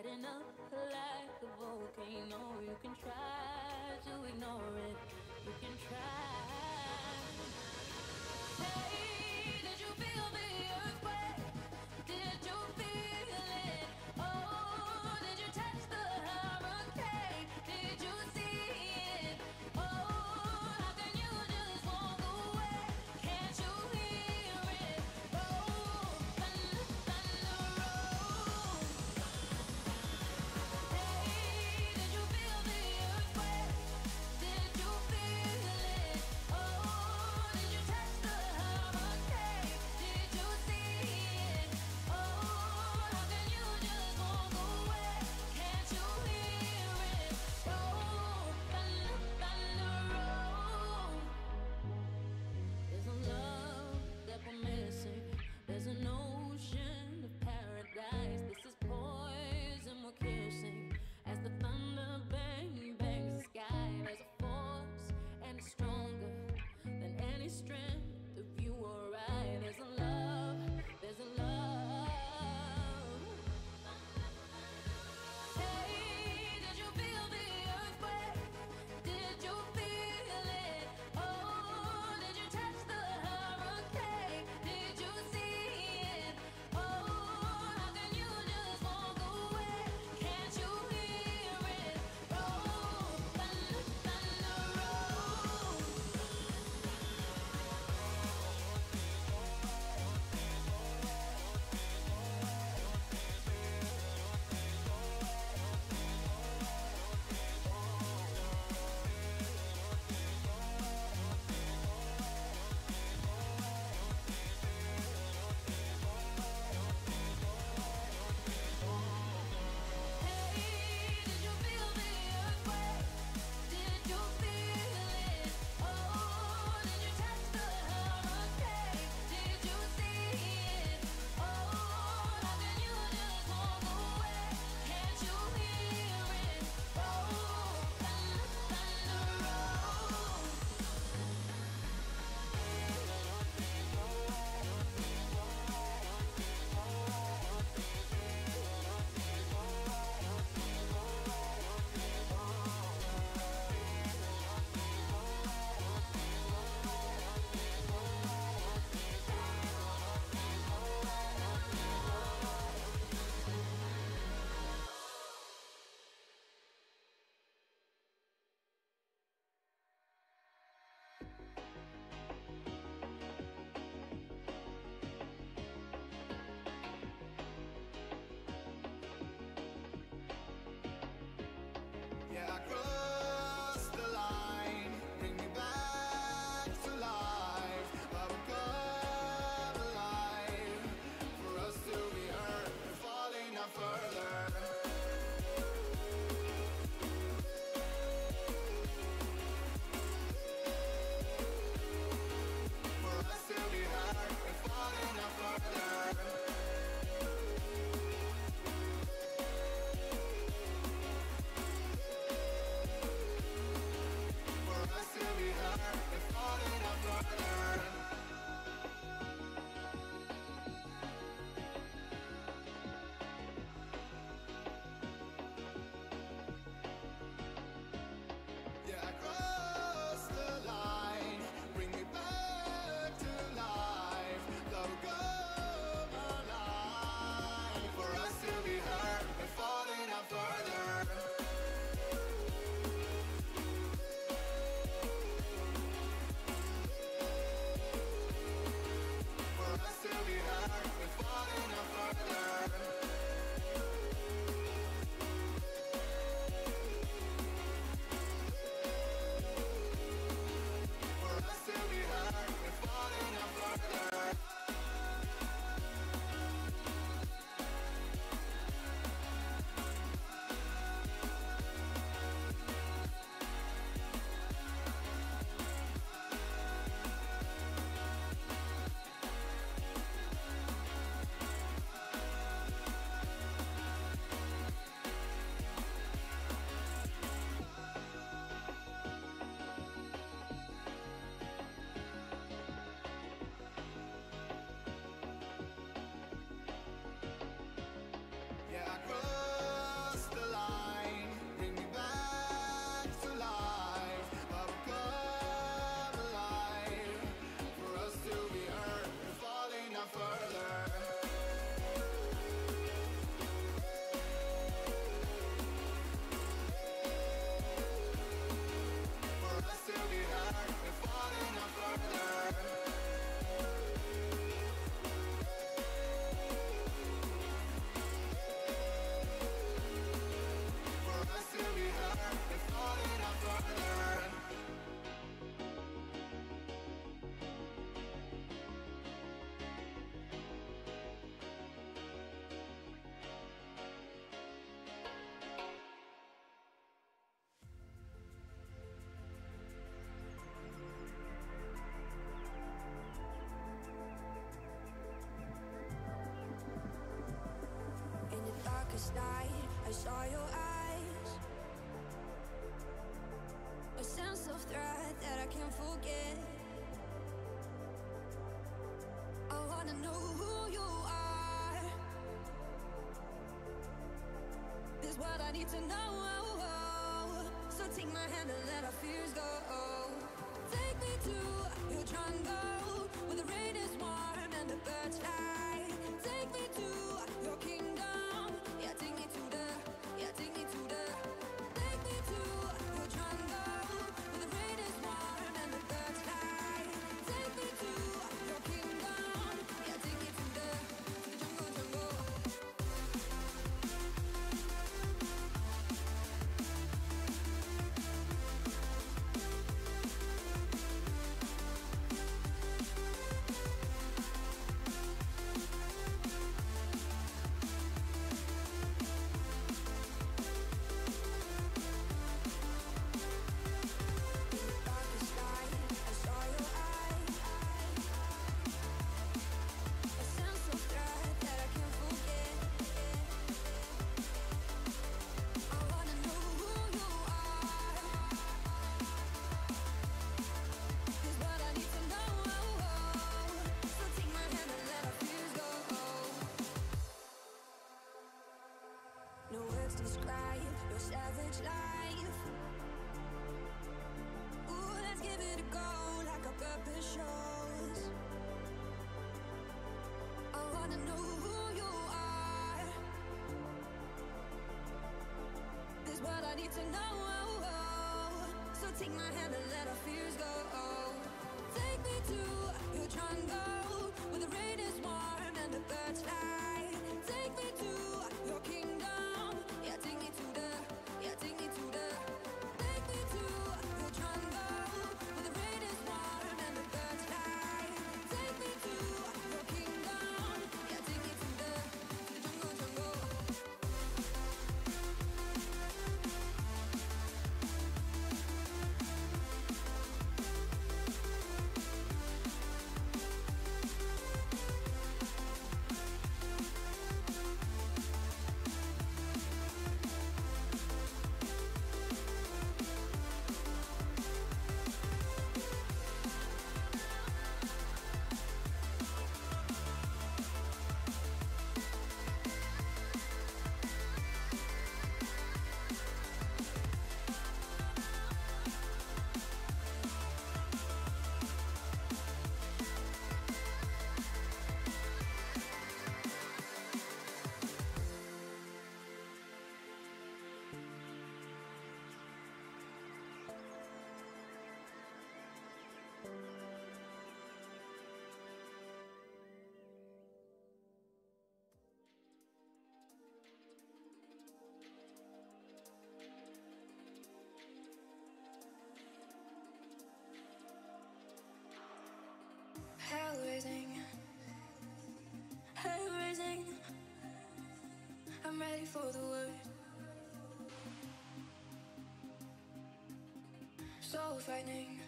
Setting up like a volcano. You can try to ignore it. You can try. Hey, did you feel the earthquake? Did you feel it? Oh, did you touch the hurricane? Did you see it? Oh, how can you just walk away? Can't you hear it? Roll, thunder, thunder, roll. Hey, did you feel the earthquake? Did you feel it? Oh, did you touch the hurricane? Did you I saw your eyes, a sense of threat that I can't forget. I wanna know who you are. This is what I need to know. So take my hand and let our fears go. Take me to your jungle where the rain is warm and the birds fly. Take me to your kingdom. Yeah, take me to the. Yeah, take me to the. Take me to your jungle where the rain is warm and the birds fly. Take me to your kingdom. Yeah, take me to the jungle, jungle. No words describe your savage life. Ooh, let's give it a go like our purpose shows. I wanna know who you are. This is what I need to know. So take my hand and let our fears go. Take me to your jungle where the rain is warm and the birds fly. Take me to your kingdom. Yeah, take me to the. Yeah, take me to the. Take me to your jungle where the rain is warm and the birds fly. Take me to your kingdom. Yeah, take me to the jungle, jungle. Hell raising, hell raising. I'm ready for the word. So frightening,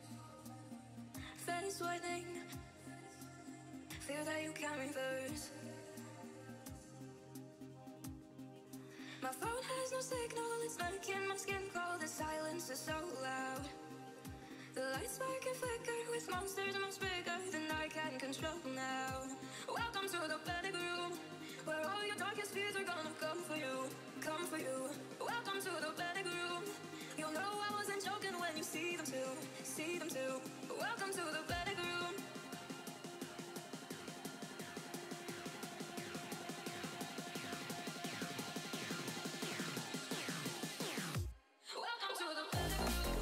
face whitening. Feel that you can't reverse. My phone has no signal, it's making my skin cold. The silence is so loud. The lights spark and flicker with monsters much bigger than I can control now. Welcome to the panic room, where all your darkest fears are gonna come for you, come for you. Welcome to the panic room. You'll know I wasn't joking when you see them too, see them too. Welcome to the panic room. Welcome to the panic room.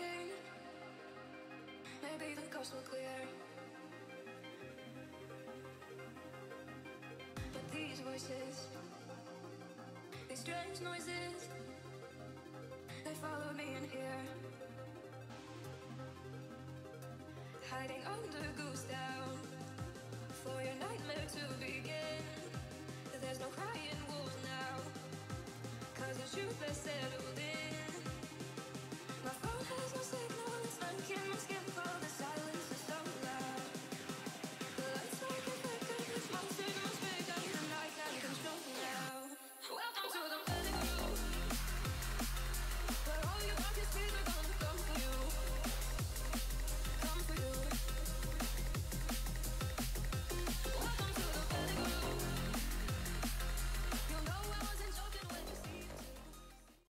hoping maybe the coast will clear. But these voices, these strange noises, they follow me in here, hiding under goose down for your nightmare to begin. There's no crying wolves now, 'cause the truth has settled in. My phone has no signal